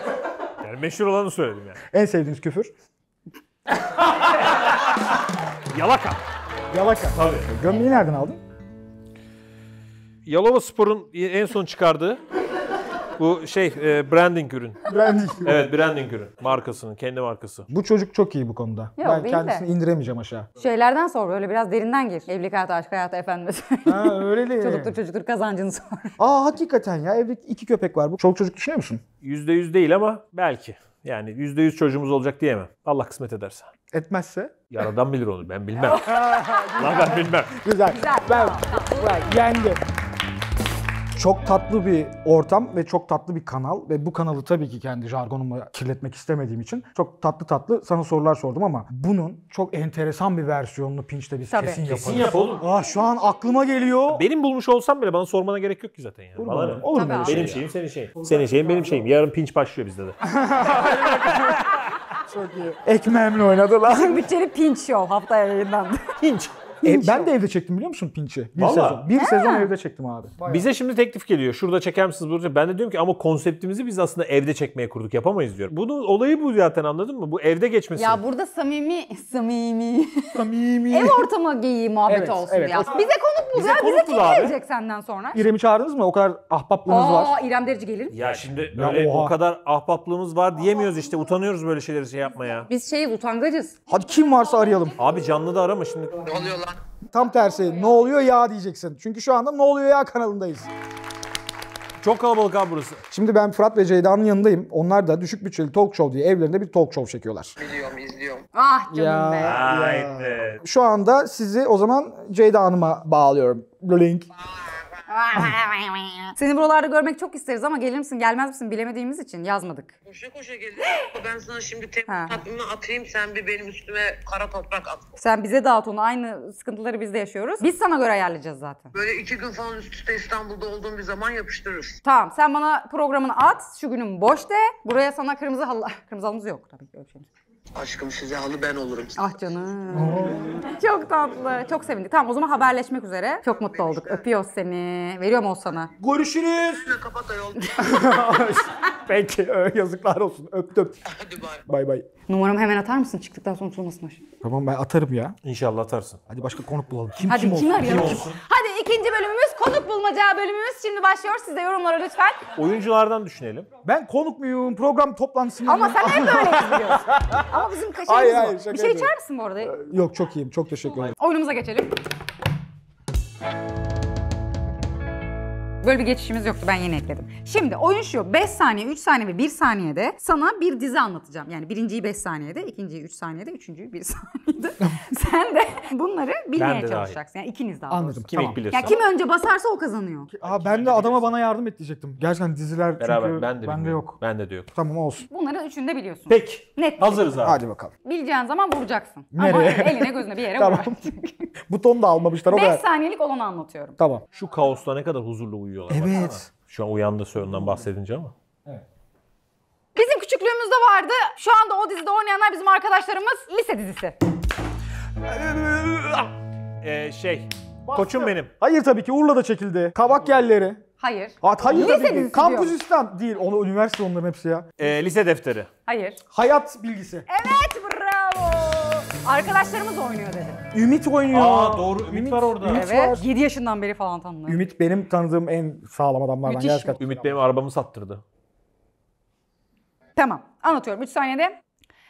S1: Yani meşhur olanı söyledim yani.
S3: En sevdiğiniz küfür?
S1: Yalaka.
S3: Yalaka.
S1: Tabii.
S3: Gömleği nereden aldın?
S1: Yalova Spor'un en son çıkardığı bu şey e, branding ürün.
S3: Branding.
S1: Evet, branding ürün. Markasının, kendi markası.
S3: Bu çocuk çok iyi bu konuda.
S2: Yok,
S3: ben
S2: değil
S3: kendisini
S2: de.
S3: indiremeyeceğim aşağı.
S2: Şeylerden sor böyle biraz derinden gir. Evlilik hayatı, aşk hayatı efendim.
S3: Ha öyle
S2: çocuktur çocuktur kazancını sor.
S3: Aa hakikaten ya evde iki köpek var. Bu çoluk çocuk düşünüyor musun?
S1: Yüzde yüz değil ama belki. Yani yüzde yüz çocuğumuz olacak diyemem. Allah kısmet ederse.
S3: Etmezse?
S1: Yaradan bilir onu, ben bilmem. Lan ben bilmem.
S3: Güzel.
S2: Güzel.
S3: Ben,
S2: Tamam, tamam.
S3: ben yendi. Çok tatlı bir ortam ve çok tatlı bir kanal ve bu kanalı tabii ki kendi jargonumla kirletmek istemediğim için çok tatlı tatlı sana sorular sordum ama bunun çok enteresan bir versiyonunu Pinch'te biz
S2: Tabii.
S3: kesin yaparız.
S1: Kesin yap oğlum.
S3: Aa şu an aklıma geliyor.
S1: Benim bulmuş olsam bile bana sormana gerek yok ki zaten yani.
S3: Olur
S1: Bana
S3: mu?
S1: ne?
S3: Olur
S2: Tabii
S3: mu?
S2: abi.
S1: Benim şeyim, senin şeyin. Senin şeyin, benim şeyim. Yarın pinç başlıyor bizde de.
S3: Çok iyi. Ekmeğimle oynadılar.
S2: Bütçeli pinch show haftaya yayınlandı.
S1: Pinç.
S3: E, ben de evde çektim biliyor musun Pinch'i? Bir
S1: Vallahi.
S3: sezon. Bir sezon evde çektim abi.
S1: Bize şimdi teklif geliyor. Şurada çeker misiniz? Burada? Ben de diyorum ki ama konseptimizi biz aslında evde çekmeye kurduk. Yapamayız diyorum. Bunun olayı bu zaten, anladın mı? Bu evde geçmesi.
S2: Ya burada samimi, samimi,
S3: Samimi.
S2: ev ortamı geyiği muhabbet
S3: Evet,
S2: olsun
S3: evet.
S2: ya. Bize konuk bul
S1: Bize
S2: ya. Bize
S1: konuk
S2: kim
S1: bul abi.
S2: gelecek senden sonra?
S3: İrem'i çağırdınız mı? O kadar ahbaplığınız var.
S2: Aa İrem Derici gelir.
S1: Ya şimdi
S3: Ya
S1: öyle
S3: oha.
S1: o kadar ahbaplığımız var diyemiyoruz işte. Utanıyoruz böyle şeyleri şey yapmaya.
S2: Biz şeyiz, utangacız.
S3: Hadi kim varsa arayalım.
S1: Abi canlı da arama şimdi.
S3: Tam tersi. Ne oluyor ya diyeceksin. Çünkü şu anda Ne oluyor ya kanalındayız.
S1: Çok kalabalık abi burası.
S3: Şimdi ben Fırat ve Ceyda'nın yanındayım. Onlar da düşük bütçeli talk show diye evlerinde bir talk show çekiyorlar.
S5: Biliyorum, izliyorum.
S2: Ah canım
S3: Ya.
S2: be.
S1: Haydi.
S3: Şu anda sizi o zaman Ceyda Hanım'a bağlıyorum. Link.
S2: Seni buralarda görmek çok isteriz ama gelir misin gelmez misin bilemediğimiz için yazmadık.
S5: Koşa koşa geliyorum. Ben sana şimdi tek
S2: Ha.
S5: takvimi atayım, sen bir benim üstüme kara toprak at.
S2: Sen bize dağıt onu, aynı sıkıntıları biz de yaşıyoruz. Biz sana göre ayarlayacağız zaten.
S5: Böyle iki gün falan üst üste İstanbul'da olduğum bir zaman yapıştırırız.
S2: Tamam sen bana programını at, şu günüm boş de. Buraya sana kırmızı halı... Kırmızı halımız yok tabii ki öyle bir şeyimiz.
S5: Aşkım size halı ben olurum.
S2: Ah canım. Çok tatlı. Çok sevindik. Tamam o zaman haberleşmek üzere. Çok mutlu olduk. Öpüyoruz seni. Veriyorum o sana.
S3: Görüşürüz.
S5: Kapat ayol.
S3: Peki yazıklar olsun. Öptüm.
S5: Hadi bay.
S3: Bay bay.
S2: Numaramı hemen atar mısın? Çıktıktan sonra unutulmasın.
S3: Tamam ben atarım ya.
S1: İnşallah atarsın.
S3: Hadi başka konuk bulalım. Kim
S2: Hadi
S3: kim
S2: kimi
S3: olsun?
S2: arayalım? Hadi ikinci bölümümüz konuk bulmaca bölümümüz şimdi başlıyor. Siz de yorumlara lütfen.
S1: Oyunculardan düşünelim.
S3: Ben konuk muyum? Program toplantısında
S2: Ama
S3: mıyım?
S2: sen hep böyle izliyorsun. Ama bizim şeyimiz
S3: Hayır,
S2: bu.
S3: hayır, şaka
S2: Bir şey
S3: yapıyorum.
S2: içer misin bu arada?
S3: Yok çok iyiyim. Çok teşekkür ederim.
S2: Oyunumuza geçelim. Böyle bir geçişimiz yoktu, ben yeni ekledim. Şimdi oyun şu, beş saniye, üç saniye ve bir saniyede sana bir dizi anlatacağım. Yani birinciyi beş saniyede, ikinciyi üç saniyede, üçüncüyü bir saniyede. Sen de bunları bilmeye
S1: de
S2: çalışacaksın. Yani ikiniz daha doğrusu.
S3: Anladım.
S1: Kim
S3: Tamam.
S1: ilk bilirse.
S2: Ya kim önce basarsa o kazanıyor.
S3: Aa, ben de adama bana yardım et diyecektim. Gerçekten diziler
S1: Beraber
S3: çünkü
S1: ben de
S3: bende
S1: bilmiyorum.
S3: yok.
S1: Bende de yok.
S3: Tamam olsun.
S2: Bunların üçünü de biliyorsun.
S1: Peki.
S2: Net.
S1: Hazırız abi.
S3: Hadi bakalım.
S2: Bileceğin zaman vuracaksın. Ama
S3: Nereye?
S2: öyle eline gözüne bir yere
S3: Tamam.
S2: vuracaksın.
S3: Buton da almamışlar o
S2: beş
S3: kadar.
S2: saniyelik olanı anlatıyorum.
S3: Tamam.
S1: Şu kaosta ne kadar huzurlu uyuyorlar.
S3: Evet.
S1: baksana. Şu an uyandı sonundan bahsedince ama.
S2: Bizim küçüklüğümüzde vardı. Şu anda o dizide oynayanlar bizim arkadaşlarımız. Lise dizisi.
S1: Ee, şey. Koçum benim.
S3: Hayır tabii ki Urla'da çekildi. Kabak yerleri.
S2: Hayır.
S3: Hat hayır
S2: Lise
S3: tabii ki.
S2: dizisi
S3: Kampüs
S2: diyorum.
S3: İslam değil. Onu üniversite onların hepsi ya.
S1: Ee, lise defteri.
S2: Hayır.
S3: Hayat bilgisi.
S2: Evet bravo. Arkadaşlarımız oynuyor dedi.
S3: Ümit oynuyor.
S1: Aa, doğru. Ümit var orada.
S3: Ümit
S2: Evet.
S3: var.
S2: yedi yaşından beri falan tanınıyor.
S3: Ümit benim tanıdığım en sağlam adamlardan.
S2: Müthiş.
S3: Gerçekten.
S1: Ümit benim arabamı sattırdı.
S2: Tamam. Anlatıyorum. üç saniyede.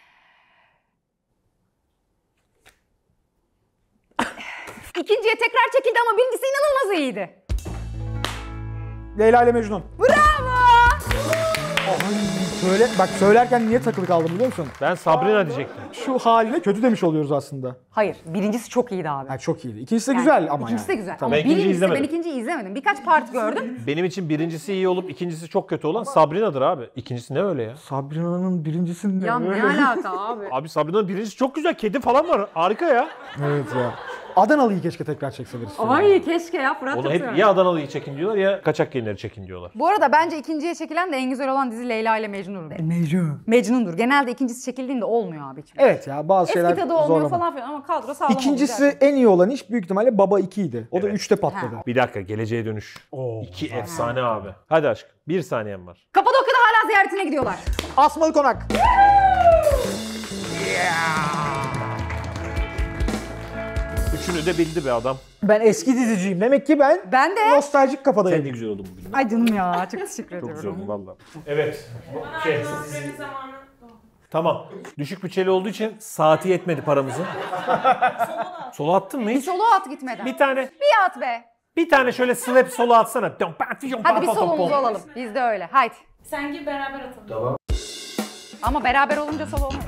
S2: İkinciye tekrar çekildi ama birincisi inanılmaz iyiydi.
S3: Leyla ile Mecnun.
S2: Bravo.
S3: Ay, söyle, bak söylerken niye takılı kaldım biliyor musun?
S1: Ben Sabrina diyecektim.
S3: Şu haline kötü demiş oluyoruz aslında.
S2: Hayır. Birincisi çok iyiydi abi.
S3: Ha, çok iyiydi. İkincisi de
S2: Yani
S3: güzel ama
S2: İkincisi de
S3: yani.
S2: güzel.
S3: Tamam.
S2: Ama
S1: Ben ikinciyi
S2: birincisi ben
S1: izlemedim.
S2: ikinciyi izlemedim. Birkaç part gördüm.
S1: Benim için birincisi iyi olup ikincisi çok kötü olan Sabrina'dır abi. İkincisi ne öyle ya?
S3: Sabrina'nın birincisinde.
S2: Ya ne alaka abi?
S1: Abi Sabrina'nın birincisi çok güzel. Kedi falan var. Harika ya.
S3: Evet ya. Adanalı'yı keşke tekrar çekseler istiyorum.
S2: Ay keşke ya Fırat
S1: Onu hep
S2: atıyorum.
S1: ya Adanalı'yı çekin diyorlar ya kaçak gelinleri çekin diyorlar.
S2: Bu arada bence ikinciye çekilen de en güzel olan dizi Leyla ile Mecnun'dur.
S3: Mecnun.
S2: Mecnun'dur. Genelde ikincisi çekildiğinde olmuyor abi hiç.
S3: Evet ya bazı şeyler
S2: Eski tadı olmuyor
S3: zorlama.
S2: falan filan ama kadro sağlam oldu
S3: İkincisi
S2: gerçekten.
S3: en iyi olan iş büyük ihtimalle Baba ikiydi. O da
S1: Evet.
S3: üçte patladı.
S2: Ha.
S1: Bir dakika, geleceğe dönüş.
S3: Oo,
S1: İki efsane abi. Hadi aşkım. Bir saniyem var.
S2: Kapadokya'da hala ziyaretine gidiyorlar.
S3: Asmalı Konak.
S1: Üçünü de bildi be adam.
S3: Ben eski diziciyim. Demek ki ben
S2: Ben de.
S3: nostaljik
S1: Sen
S3: kafadayım.
S1: ne güzel oldun bugün.
S2: Ay canım ya çok teşekkür
S1: Çok güzel
S2: ediyorum.
S1: oldun valla. Evet. Şey,
S4: Senin zamanı.
S1: tamam. Düşük bütçeli olduğu için saati yetmedi paramızı. Sola attın mı
S2: Bir
S1: hiç?
S2: solo at gitmeden.
S1: Bir tane
S2: Bir at be.
S1: bir tane şöyle slap solo atsana.
S2: Hadi bir solomuzu alalım. Biz de öyle. Haydi.
S4: Sen gir beraber atalım.
S2: Ama beraber olunca solo olmaz.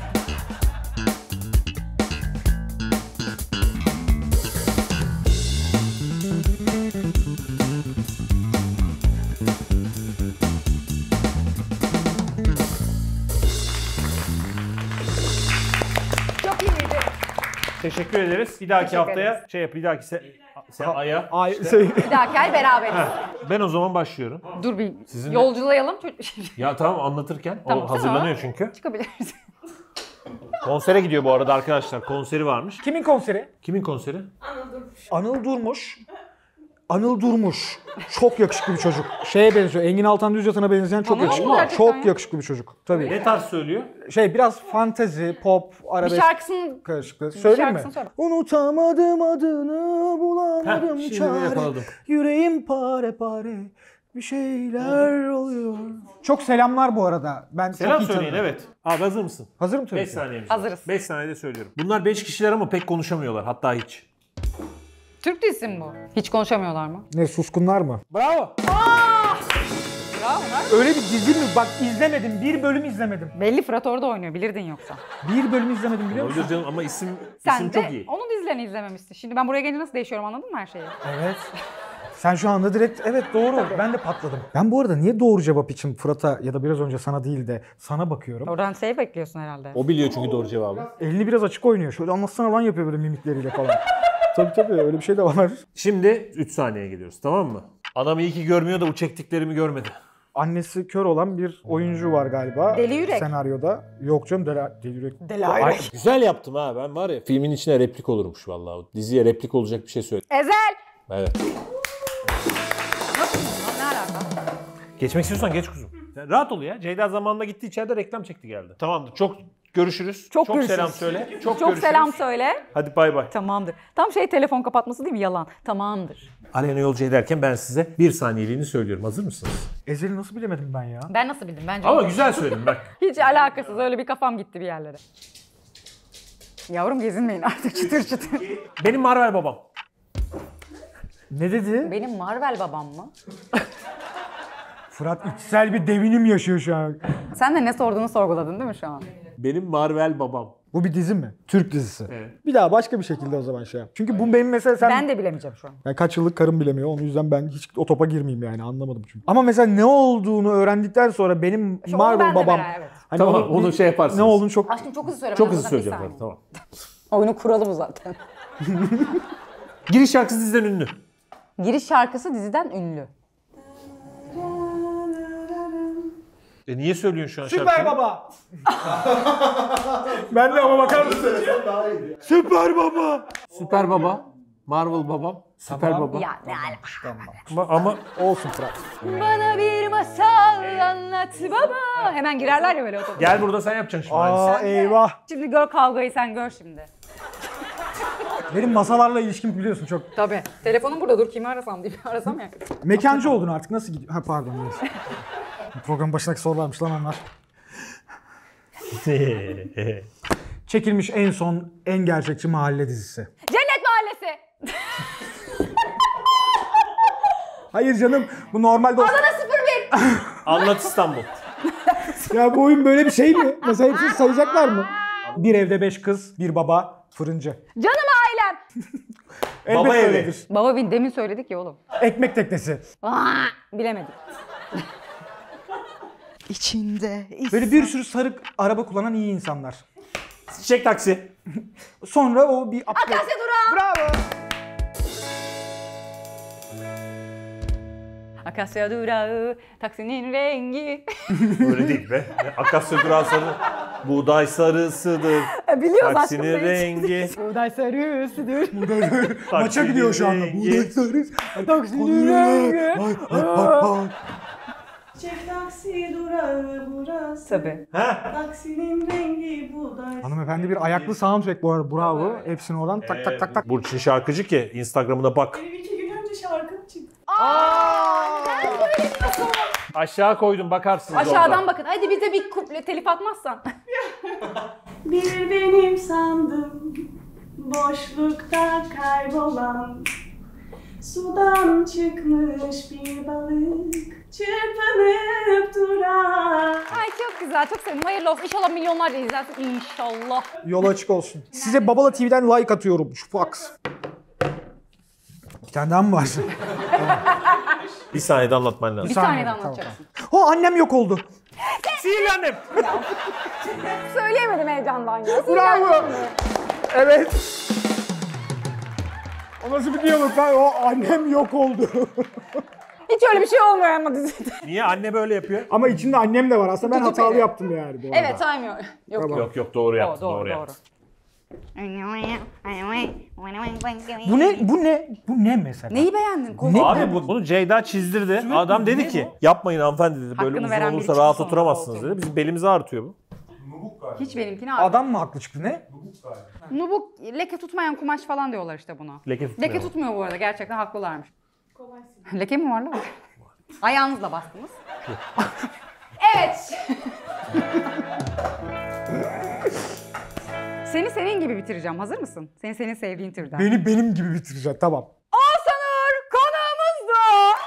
S2: Çok iyiydi.
S1: Teşekkür ederiz. Bir dahaki
S2: Teşekkür
S1: haftaya
S2: ederiz.
S1: şey yap, bir dahaki se sen aya.
S3: Ay, şey,
S2: Bir dahaki ay beraberiz.
S1: Ben o zaman başlıyorum.
S2: Dur bir
S1: Sizin de-
S2: yolculayalım.
S1: Ya tamam anlatırken
S2: Tamam,
S1: o hazırlanıyor çünkü.
S2: Çıkabiliriz.
S1: Konsere gidiyor bu arada arkadaşlar. Konseri varmış.
S3: kimin konseri?
S1: Kimin konseri?
S3: Anıl Durmuş. Anıl Durmuş. Çok yakışıklı bir çocuk. Şeye benziyor. Engin Altan Düzyata'na benzeyen çok
S2: Anıl mu
S3: yakışıklı.
S2: gerçekten
S3: Çok
S2: ya?
S3: yakışıklı bir çocuk. Tabii.
S1: Ne tarz söylüyor?
S3: Şey biraz fantezi, pop,
S2: Bir
S3: arabesk
S2: şarkısını
S3: karışıklı. Söyleyeyim mi?
S2: şarkısını söyle.
S3: Unutamadım adını, bulamadım
S1: Heh, şimdi
S3: çare.
S1: yakaladım.
S3: Yüreğim pare pare. Bir şeyler oluyor. Çok selamlar bu arada. Ben
S1: Selam
S3: çok iyi
S1: söyleyin
S3: tanırım.
S1: evet. Abi hazır mısın?
S3: Hazırım tabii
S1: beş
S3: ki.
S1: saniyemiz
S2: Hazırız.
S1: beş saniyede söylüyorum. Bunlar beş kişiler ama pek konuşamıyorlar. Hatta hiç.
S2: Türk dizisi mi bu? Hiç konuşamıyorlar mı?
S3: Ne suskunlar mı?
S1: Bravo.
S2: Bravo.
S3: Öyle bir dizi mi? Bak izlemedim. Bir bölüm izlemedim.
S2: Belli Fırat orada oynuyor bilirdin yoksa.
S3: Bir bölüm izlemedim biliyor musun?
S1: Olabilir canım ama isim,
S2: Sen
S1: isim
S2: de
S1: çok iyi.
S2: onun dizilerini izlememişsin. Şimdi ben buraya gelince nasıl değişiyorum anladın mı her şeyi?
S3: Evet. Sen şu anda direkt evet doğru. Ben de patladım. Ben bu arada niye doğru cevap için Fırat'a ya da biraz önce sana değil de sana bakıyorum.
S2: Oradan şey bekliyorsun herhalde.
S1: O biliyor çünkü doğru cevabı.
S3: Elini biraz açık oynuyor. Şöyle anlatsana lan yapıyor böyle mimikleriyle falan. Tabii tabii öyle bir şey de var.
S1: Şimdi üç saniyeye geliyoruz tamam mı? Adam iyi ki görmüyor da bu çektiklerimi görmedi.
S3: Annesi kör olan bir oyuncu var galiba.
S2: Deli Yürek.
S3: Senaryoda. Yok canım Deli, Deli Yürek.
S2: Deli
S1: Ay, güzel yaptım ha ben var ya filmin içine replik olurmuş vallahi. Diziye replik olacak bir şey söyle.
S2: Ezel!
S1: Evet.
S2: Nasıl? Ne alaka?
S1: Geçmek istiyorsan geç kuzum. Sen rahat ol ya. Ceyda zamanında gitti içeride reklam çekti geldi. Tamamdır. Çok görüşürüz.
S2: Çok
S1: Çok
S2: görüşürüz.
S1: selam söyle. Çok,
S2: Çok
S1: görüşürüz.
S2: selam söyle.
S1: Hadi bay bay.
S2: Tamamdır. Tam şey telefon kapatması değil mi? Yalan. Tamamdır.
S1: Aleyna Yolcu ederken ben size bir saniyeliğini söylüyorum. Hazır mısınız?
S3: Ezel'i nasıl bilemedim ben ya?
S2: Ben nasıl bildim? Bence
S1: Ama
S2: o-
S1: güzel söyledim bak.
S2: Hiç alakasız. Öyle bir kafam gitti bir yerlere. Yavrum gezinmeyin artık çıtır çıtır.
S1: Benim Marvel babam.
S3: Ne dedi?
S2: Benim Marvel babam mı?
S3: Fırat içsel bir devinim yaşıyor şu an.
S2: Sen de ne sorduğunu sorguladın değil mi şu an?
S1: Benim Marvel babam.
S3: Bu bir dizi mi? Türk dizisi.
S1: Evet.
S3: Bir daha başka bir şekilde o zaman şey yap. Çünkü bu benim mesela sen...
S2: Ben de bilemeyeceğim şu an.
S3: Yani kaç yıllık karım bilemiyor. Onun yüzden ben hiç o topa girmeyeyim yani anlamadım çünkü. Ama mesela ne olduğunu öğrendikten sonra benim
S2: İşte onu
S3: Marvel
S2: ben de
S3: babam...
S2: merak- evet.
S3: Hani
S1: Tamam,
S3: onu,
S1: onu şey yaparsınız.
S3: Ne olduğunu çok...
S2: Aşkım çok hızlı söyle.
S1: Çok
S2: ben
S1: hızlı
S2: zaten bir
S1: söyleyeceğim.
S2: saniye.
S1: Tamam.
S2: Oyunu kuralı bu zaten.
S1: Giriş şarkısı diziden ünlü.
S2: Giriş şarkısı diziden ünlü.
S1: E niye söylüyorsun şu an
S3: Süper
S1: şarkıyı?
S3: Baba! Ben de ama bakar mısın? Süper Baba!
S1: Süper baba. Marvel babam. Süper
S3: Tamam.
S1: baba.
S2: Ya ne alaka?
S1: Ama, ama
S3: Olsun Fırat.
S2: Bana bir masal anlat baba. Hemen girerler ya böyle otobüse.
S1: gel burada sen yapacaksın şimdi aynısını.
S3: Aa eyvah.
S2: Şimdi gör kavgayı sen gör şimdi.
S3: Benim masalarla ilişkim biliyorsun çok.
S2: Tabii. Telefonum burada dur kimi arasam diye arasam ya.
S3: Mekancı oldun artık nasıl gidiyor? Ha pardon. neyse. Programın başındaki sorularmış lan onlar. Çekilmiş en son en gerçekçi mahalle dizisi.
S2: Cennet Mahallesi.
S3: Hayır canım bu normalde...
S2: Adana sıfır bir.
S1: Anlat İstanbul.
S3: Ya bu oyun böyle bir şey mi? Mesela hepsini sayacaklar mı? Bir evde beş kız, bir baba, fırıncı.
S2: Canım ailem.
S3: Elbette
S1: Baba evi.
S3: öyledir.
S2: Baba bin demin söyledik ya oğlum.
S3: Ekmek teknesi.
S2: Aa, bilemedik. İçinde
S3: Böyle bir sürü sarık araba kullanan iyi insanlar.
S1: Çiçek taksi.
S3: Sonra o bir...
S2: Akasya durağı.
S3: Bravo.
S2: Akasya durağı, taksinin rengi.
S1: Öyle değil be. Akasya durağı sarı. Buğday sarısıdır.
S2: Biliyoruz
S1: Taksinin
S2: aşkım.
S1: rengi.
S2: Buğday sarısıdır.
S3: Maça gidiyor şu anda.
S1: rengi.
S3: Buğday sarız.
S2: Taksinin rengi.
S3: Ay, ay, ay, ay.
S6: Çek taksi durağı burası.
S2: Tabii.
S6: Taksinin rengi buğday.
S3: Hanımefendi bir ayaklı soundtrack bu arada, bravo. Hepsini oradan tak tak tak tak.
S1: Burçin şarkıcı ki Instagram'ına bak.
S6: Benim iki gün önce şarkım çıktı.
S1: Aşağı koydum bakarsınız
S2: Aşağıdan
S1: oradan.
S2: bakın. Hadi bize bir kuple telif atmazsan.
S6: Bir benim sandım boşlukta kaybolan, sudan çıkmış bir balık çırpınıp duran.
S2: Ay çok güzel, çok sevindim. Hayırlı olsun. İnşallah milyonlarca izlersin. İnşallah.
S3: Yolu açık olsun. Size Babala T V'den like atıyorum. Şu fax. Bir tane daha mı var?
S1: Bir saniyede anlatman lazım.
S2: Bir
S3: saniye,
S2: saniyede
S3: tamam.
S2: anlatacaksın.
S3: O annem yok oldu.
S1: Sinirlendim.
S2: Söyleyemedim heyecandan ya.
S3: Bravo. Evet. O nasıl bir diyalog lan? O annem yok oldu.
S2: Hiç öyle bir şey olmuyor ama dizide.
S1: Niye anne böyle yapıyor?
S3: Ama içinde annem de var. Aslında ben
S2: Tutup
S3: hatalı
S2: beni.
S3: yaptım yani bu arada.
S2: Evet saymıyor. Yok yok.
S1: Yok yok doğru yaptın,
S2: Doğru
S1: doğru,
S2: doğru.
S1: yaptın.
S3: Bu ne? Bu ne? Bu ne mesela?
S2: Neyi beğendin? Konu
S3: Ne?
S1: Abi bu, bunu Ceyda çizdirdi. Adam dedi ki yapmayın hanımefendi dedi. Böyle
S2: Hakkını
S1: uzun
S2: veren biri
S1: olursa
S2: çıktı
S1: rahat
S2: sonra
S1: oturamazsınız
S2: koltuğun.
S1: dedi. Bizim belimizi ağrıtıyor bu.
S2: Hiç benimkini abi.
S3: Adam mı haklı çıktı ne?
S2: Nubuk leke tutmayan kumaş falan diyorlar işte buna.
S1: Leke tutmuyor.
S2: Leke tutmuyor bu arada. Gerçekten haklılarmış. Leke mi var lan? Ayağınızla bastınız. Evet. Seni senin gibi bitireceğim. Hazır mısın? Seni senin sevdiğin türden.
S3: Beni benim gibi bitirecek, tamam.
S2: Oğuzhanur konuğumuzdu.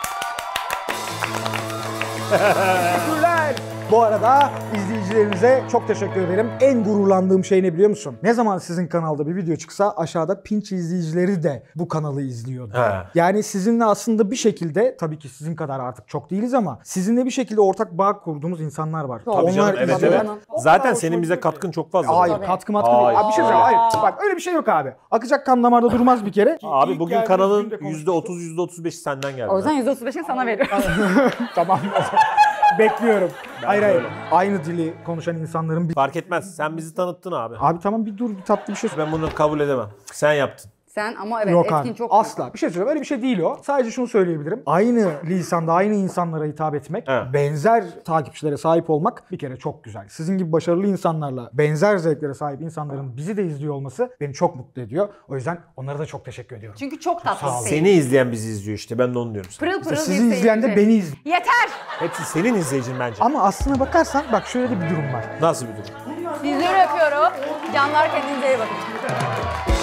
S3: Teşekkürler. Bu arada izleyicilerimize çok teşekkür ederim. En gururlandığım şey ne biliyor musun? Ne zaman sizin kanalda bir video çıksa aşağıda Pinch izleyicileri de bu kanalı izliyordu.
S1: He.
S3: Yani sizinle aslında bir şekilde, tabii ki sizin kadar artık çok değiliz ama sizinle bir şekilde ortak bağ kurduğumuz insanlar var.
S1: Tabii canım, evet
S3: izliyor.
S1: evet. Zaten senin bize katkın çok fazla.
S3: Hayır,
S2: Tabii.
S3: katkı matkı
S1: Hayır.
S3: değil. Abi bir şey söyleyeyim. Hayır, bak öyle bir şey yok abi. Akacak kan damarda durmaz bir kere.
S1: Abi
S3: İlk
S1: bugün
S3: geldiğimiz
S1: kanalın
S3: günde konuşmuştuk.
S1: yüzde otuz yüzde otuz beşi senden geldi.
S2: O yüzden yüzde otuz beşini sana veriyorum.
S3: Tamam. Bekliyorum. Hayır hayır. Aynı dili konuşan insanların bir...
S1: Fark etmez. Sen bizi tanıttın abi.
S3: Abi tamam bir dur, bir tatlı bir şey söyle.
S1: Ben bunu kabul edemem. Sen yaptın.
S2: Sen ama evet
S3: Yok
S2: etkin
S3: abi.
S2: çok.
S3: Asla. Bir şey söyleyeyim. Öyle bir şey değil o. Sadece şunu söyleyebilirim. Aynı lisanda aynı insanlara hitap etmek,
S1: Evet.
S3: benzer takipçilere sahip olmak bir kere çok güzel. Sizin gibi başarılı insanlarla benzer zevklere sahip insanların bizi de izliyor olması beni çok mutlu ediyor. O yüzden onlara da çok teşekkür ediyorum.
S2: Çünkü çok tatlı
S3: Sağ ol.
S2: bir
S1: Seni izleyen bizi izliyor işte. Ben de onu diyorum sana.
S2: Pırıl pırıl
S3: İşte
S2: bir
S3: sizi izleyen de
S2: seyirci.
S3: beni izliyor.
S2: Yeter.
S1: Hepsi senin izleyicin bence.
S3: Ama aslına bakarsan bak şöyle de bir durum var.
S1: Nasıl bir durum?
S2: Sizleri öpüyorum. Canlar kendinize iyi bakın.